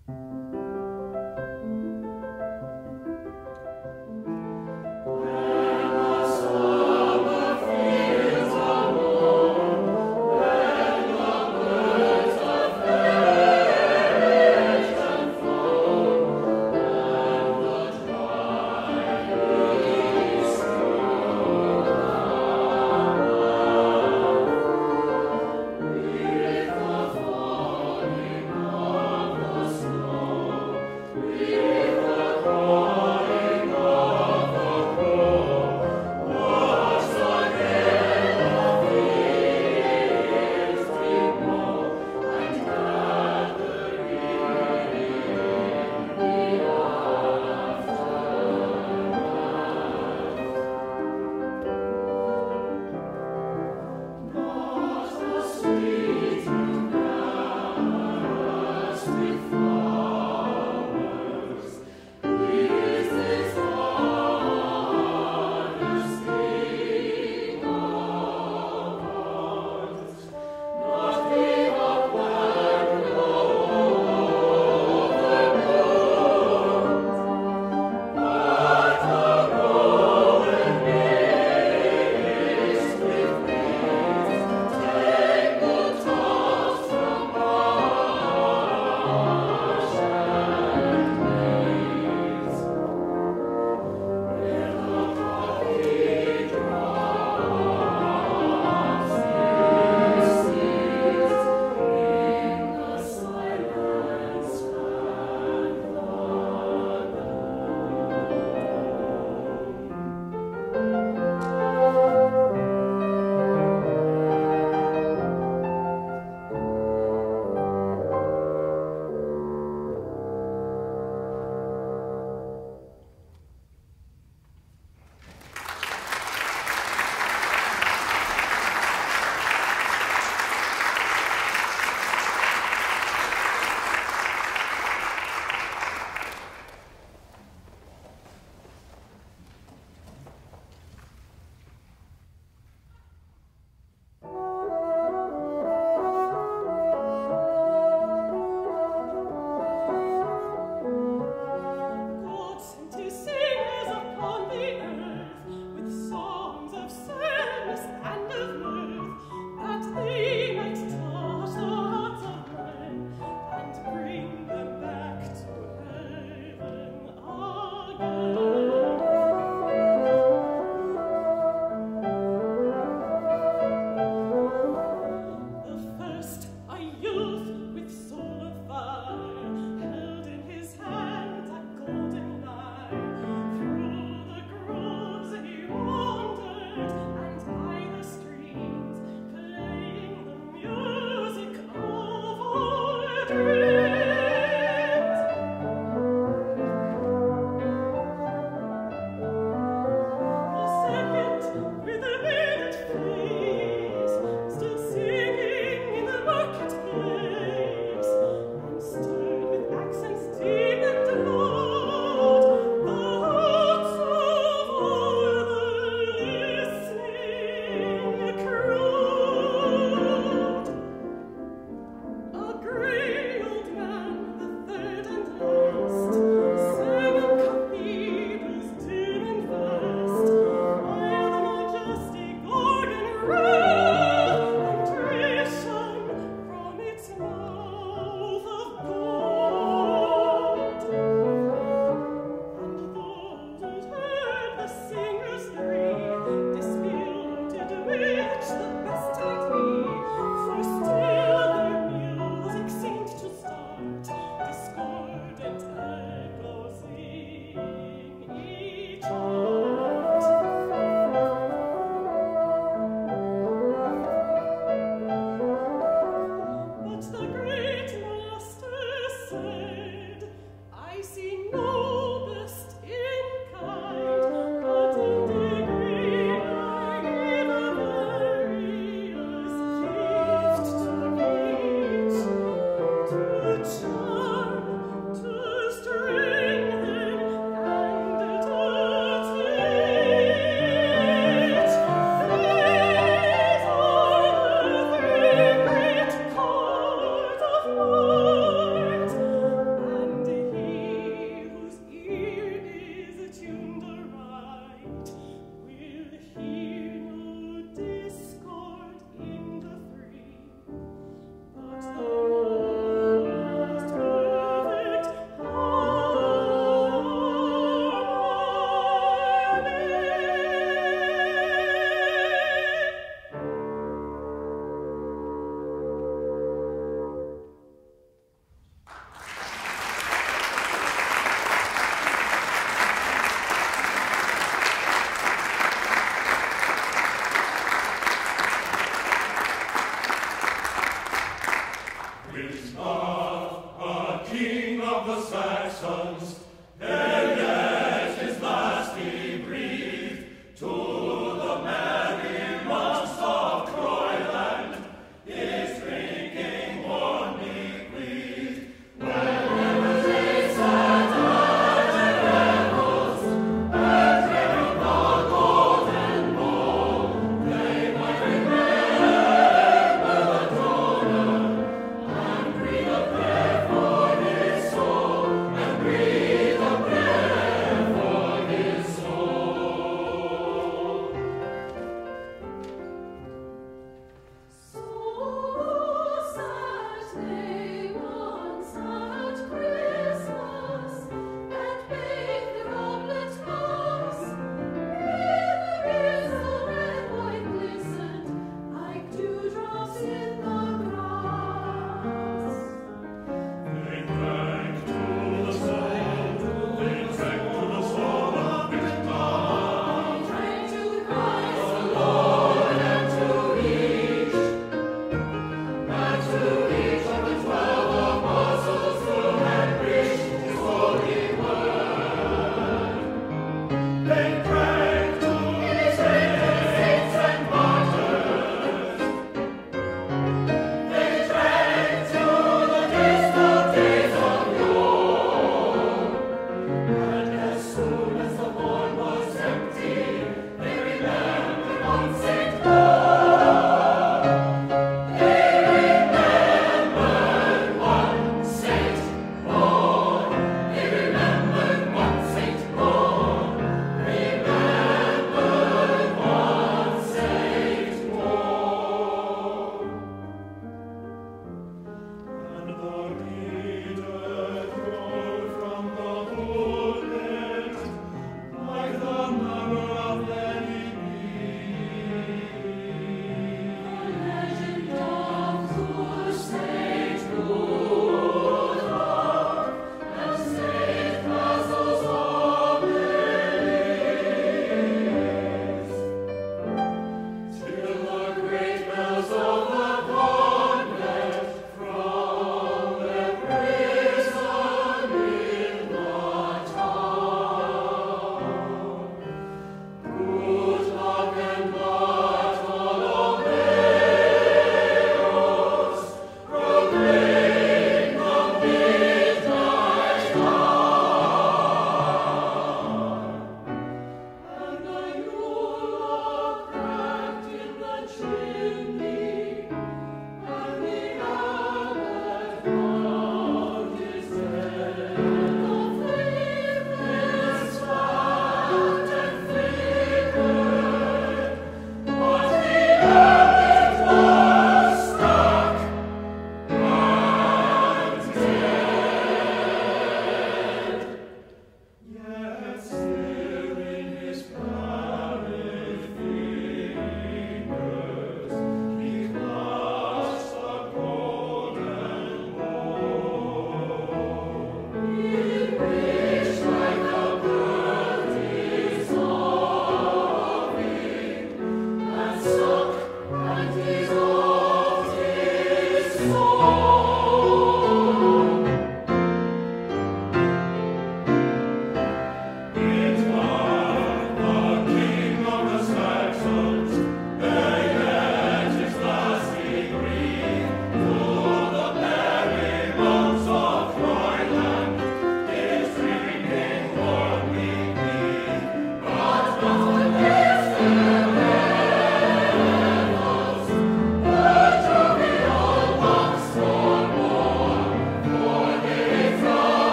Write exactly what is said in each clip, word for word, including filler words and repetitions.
And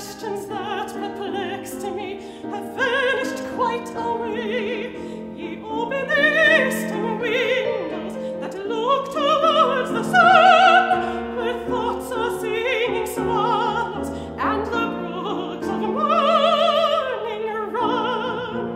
questions that perplexed me have vanished quite away. Ye open the eastern windows that look towards the sun, where thoughts are singing swallows and the brooks of morning run.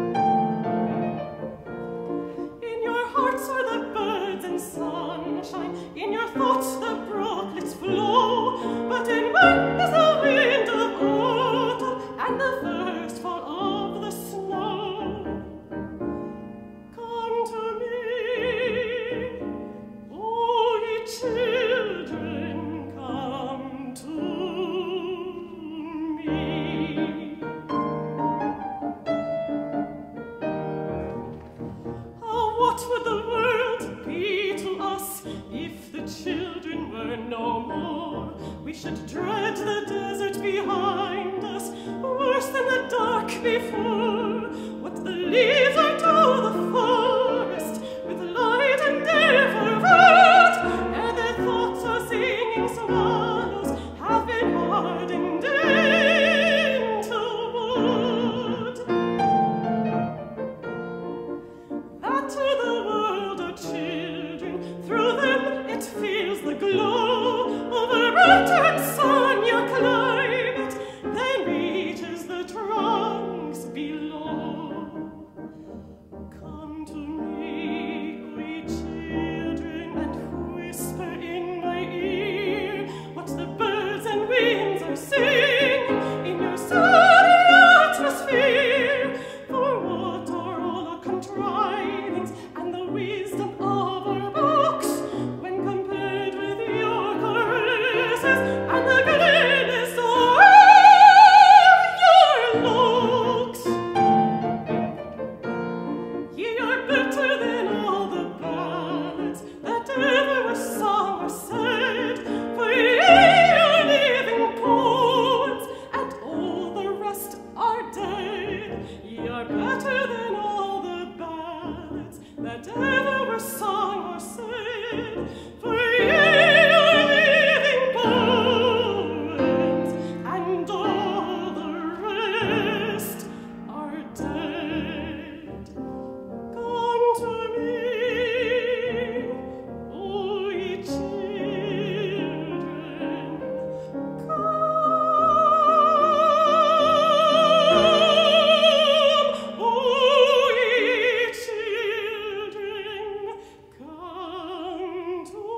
In your hearts are the birds and sunshine, in your thoughts the brooklets flow, but in mine is the wind of autumn and the first fall of the snow. Come to me, oh ye children, come to me. Oh, what would the world be to us if the children were no more? We should dread the desert behind us, worse than the dark before. What the leaves are to the forest, with light and air for rod, and their thoughts are singing swallows have been hardened into wood. That to the world are children, through them it feels the glow of a bright and sunny climate, then reaches the trunks below. Come to me, we children, and whisper in my ear what the birds and winds are singing in your sunny atmosphere. For what are all our contrivings and the wisdom of our books when compared with your caresses and the gladness of your looks? Ye are better than all the ballads that ever were sung or said, for ye are living poems, and all the rest are dead. Ye are better than all the ballads that ever were sung or said, for ye are living poems, and all the rest are dead. Come to me, oh ye children, come, oh ye children, come to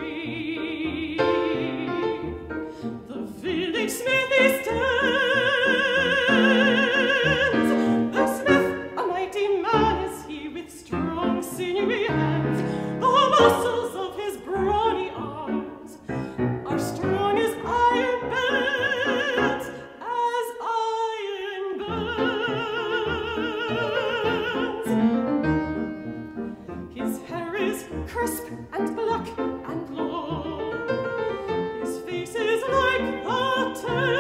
tree. The village smithy stands. The smith, a mighty man is he, with strong sinewy hands. The muscles of his brawny arms are strong as iron bands, as iron bands. His hair is crisp and black and long. His face is like the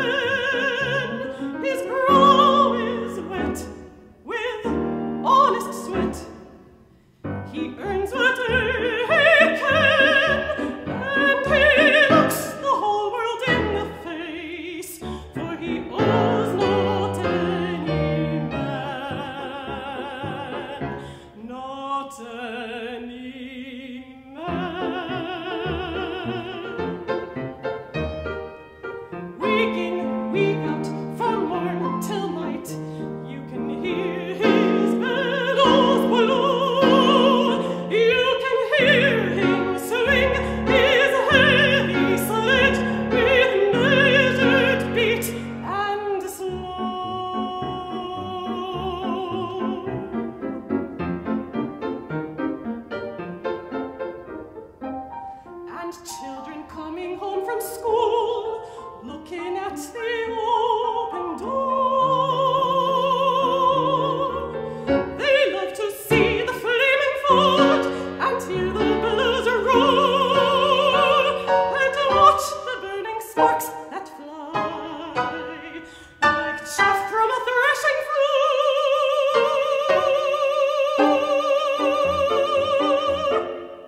tan. His brow is wet with honest sweat. He earns what he can, and he looks the whole world in the face, for he owes not any man, not any man. Week in, week out, from morn till night, you can hear his bellows blow. You can hear him swing his heavy sledge with measured beat and slow. And children coming home from school, looking at the open door. They love to see the flaming forge and hear the bellows roar, and to watch the burning sparks that fly like chaff from a threshing floor.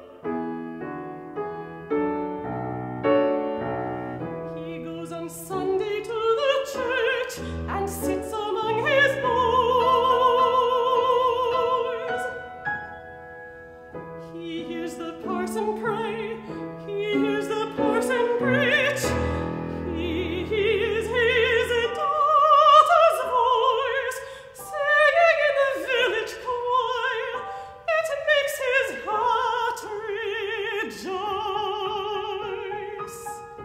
He goes on Sunday to the church and sits among his boys. He hears the parson pray, he hears the parson preach, he hears his daughter's voice singing in the village choir. It makes his heart rejoice.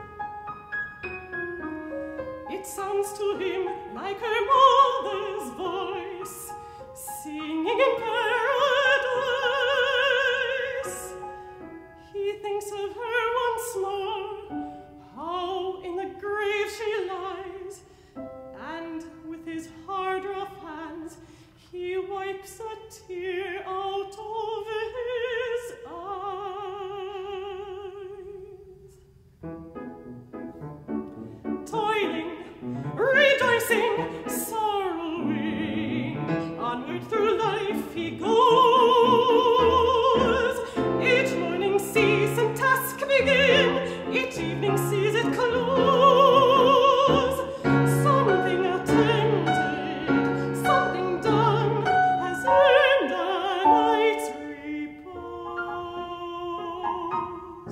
It sounds to him like her mother's voice, singing in paradise. He thinks of her once more, how in the grave she lies, and with his hard rough hands he wipes a tear out of his eyes. Toiling, rejoicing, sorrowing, onward through life he goes. Each morning sees some task begin, each evening sees it close. Something attempted, something done, has earned a night's repose.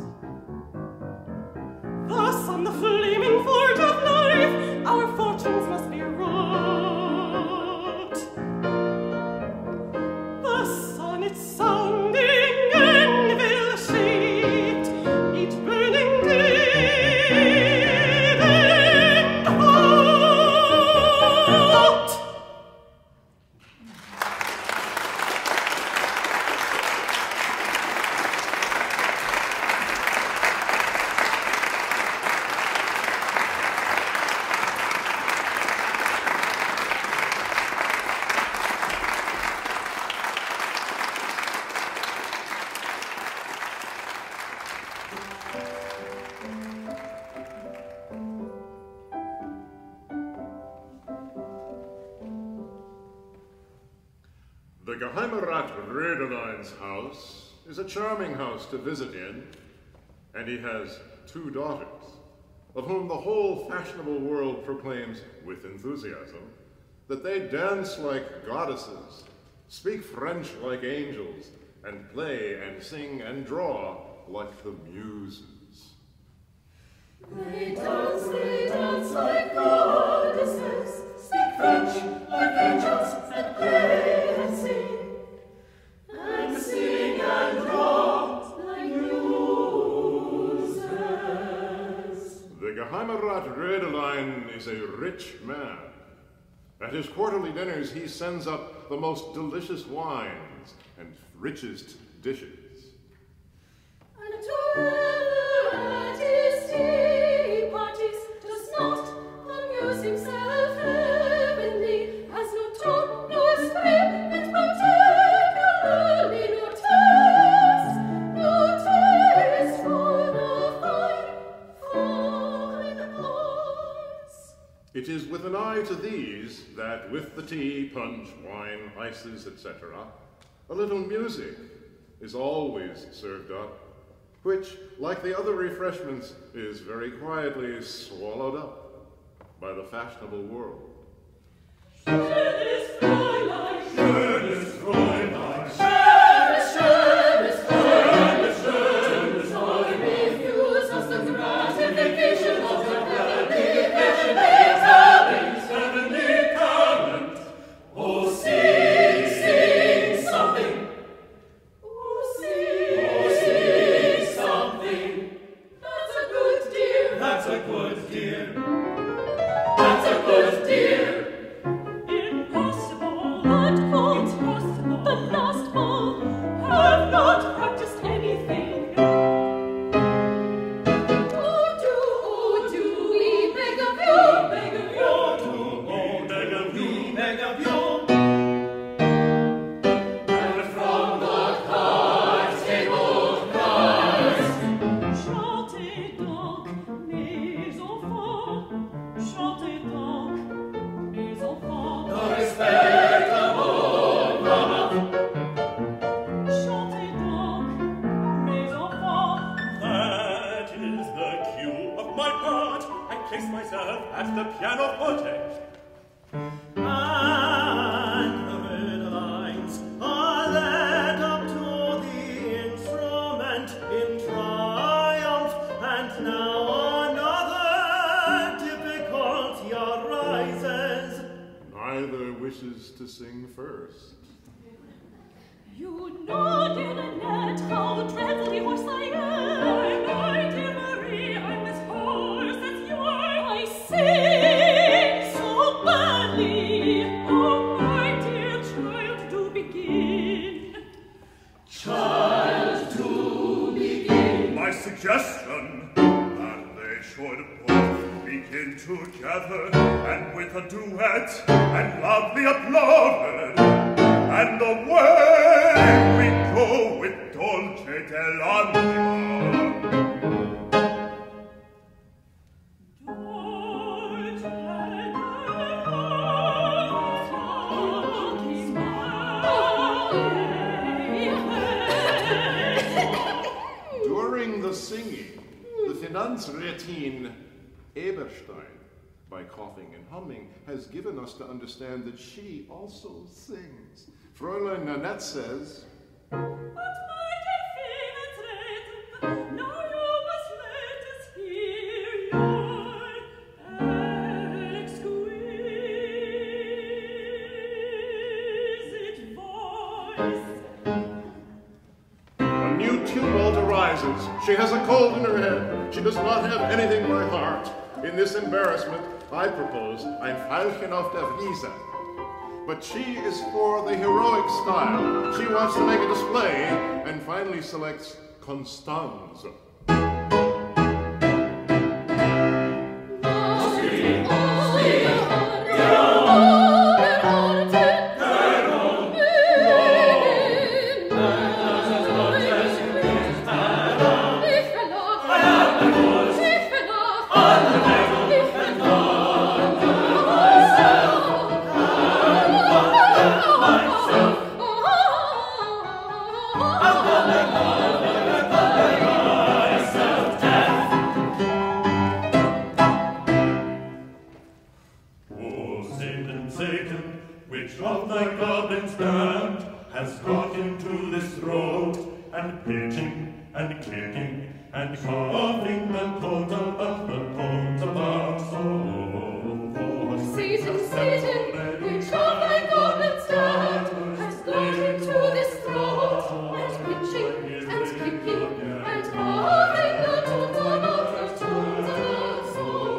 Thus on the flaming forge of life our fortunes must be wrought. The sun its sounding anvil shaped, each burning deed and hot. The Geheimerat Redeline's house is a charming house to visit in, and he has two daughters, of whom the whole fashionable world proclaims with enthusiasm that they dance like goddesses, speak French like angels, and play and sing and draw like the muses. They dance, they dance like goddesses, speak French like angels, and play and sing, and sing and draw like muses. Heimerat Rödelein is a rich man. At his quarterly dinners, he sends up the most delicious wines and richest dishes. And whoever at his tea parties does not amuse himself heavenly, has no tone, no esprit, and particularly no taste, no taste for the fine, fine arts. It is with an eye to these that, with the tea, punch, wine, ices, et cetera, a little music is always served up, which, like the other refreshments, is very quietly swallowed up by the fashionable world. Schönes Fräulein, Schönes Fräulein, schönes, schönes Fräulein, schönes Fräulein, refuse us the gratification of the heavenly talent, heavenly talent. Oh, sing, sing something. Oh, sing, oh, sing something. That's a good dear. That's a good dear. That's a good dear. Impossible, that can't possible. The last ball have not practiced anything. Oh, do, oh, do we beg of you, beg of you. Oh, do, oh, beg of you, beg of you. And from the cards, table cards, Chantez donc, mes enfants. Chantez donc, mes enfants. the respectable mama. Chantez donc, mes enfants. That is the cue of my part. I place myself at the pianoforte. And the red lines are led up to the instrument in triumph. And now another difficulty arises. Neither wishes to sing first. You know, dear Nanette, how dreadfully hoarse I am. My dear Marie, I'm as hoarse as you are. I sing so badly. Oh, my dear child, do begin. Child, to begin. My suggestion that they should both begin together and with a duet and lovely applauded, and away we go with dolce dell'anima. During the singing, the Finanzrätin Eberstein, by coughing and humming, has given us to understand that she also sings. Fräulein Nanette says, But my dear Finanzrätin, now you must let us hear your exquisite voice. a new tumult arises. She has a cold in her head. She does not have anything by heart. In this embarrassment, I propose ein Veilchen auf der Wiese. But she is for the heroic style. She wants to make a display and finally selects Constanze. And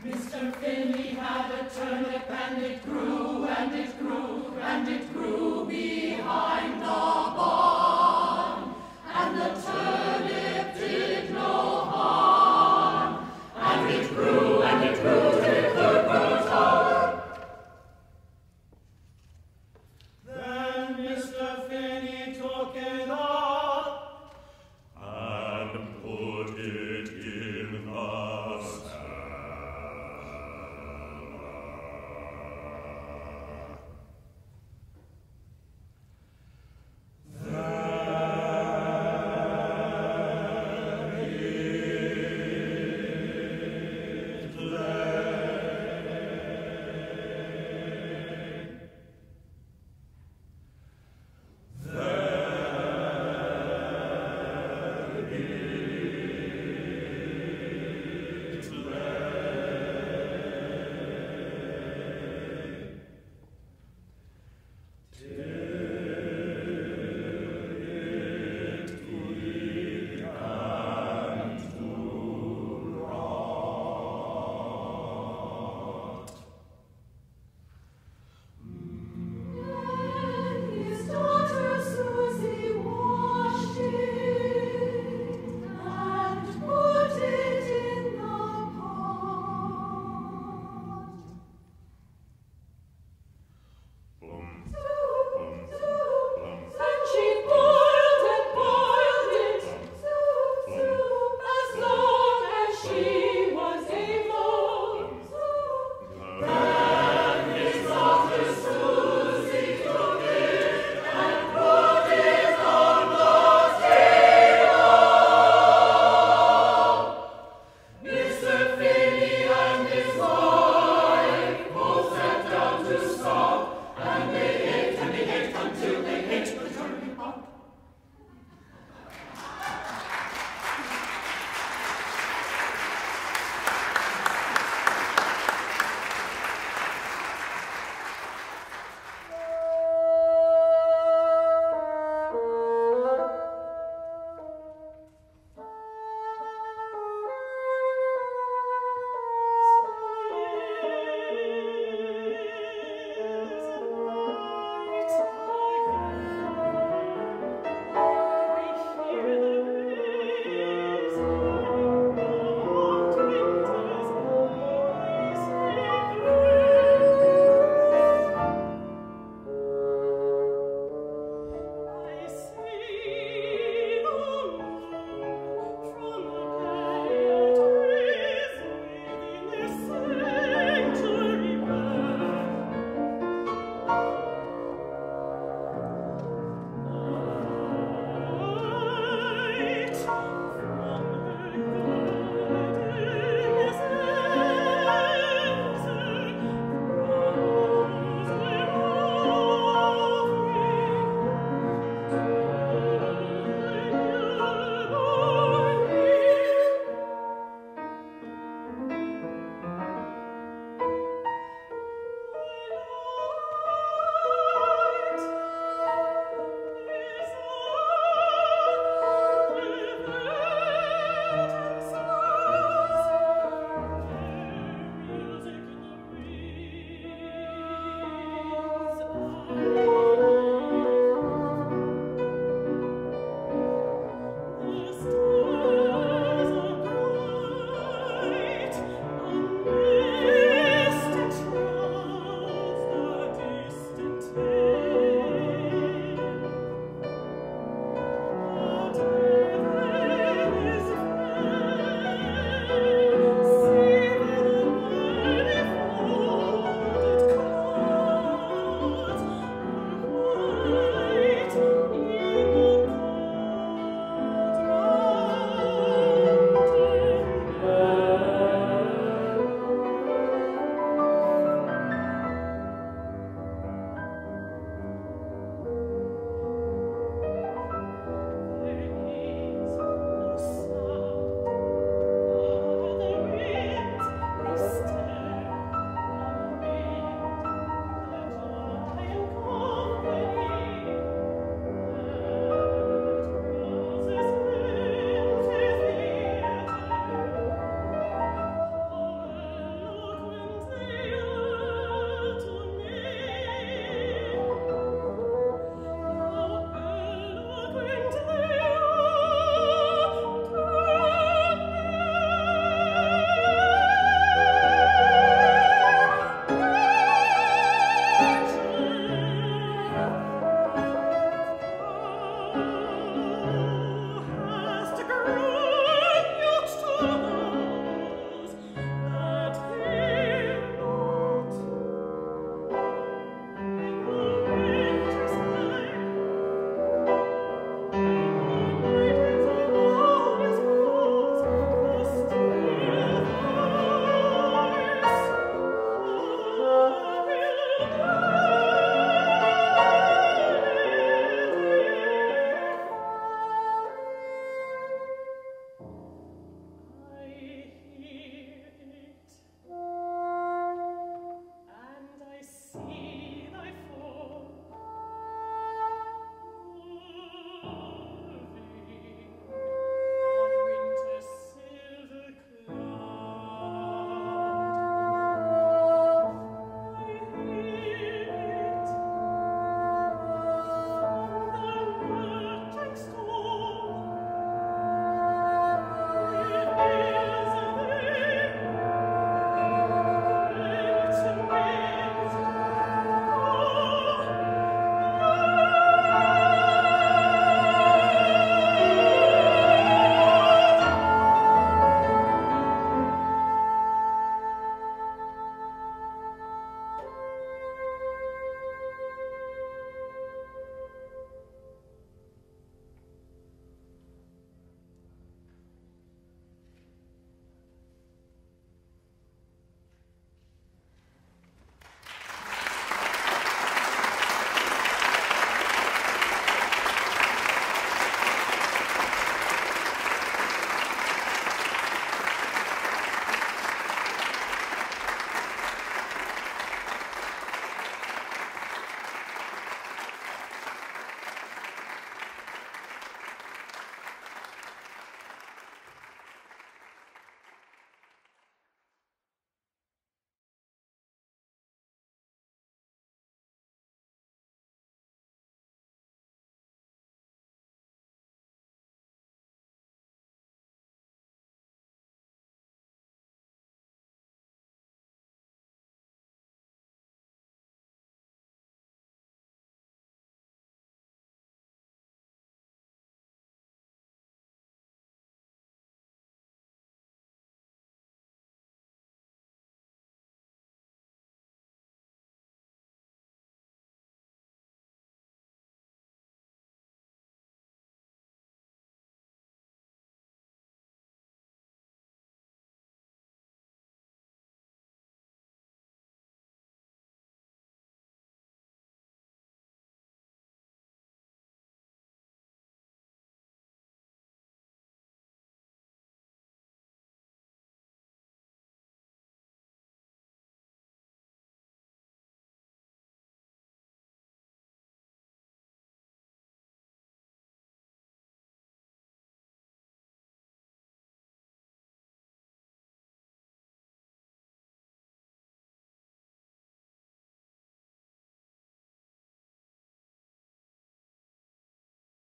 Mister Finney had a turnip, and it grew, and it grew, and it grew behind the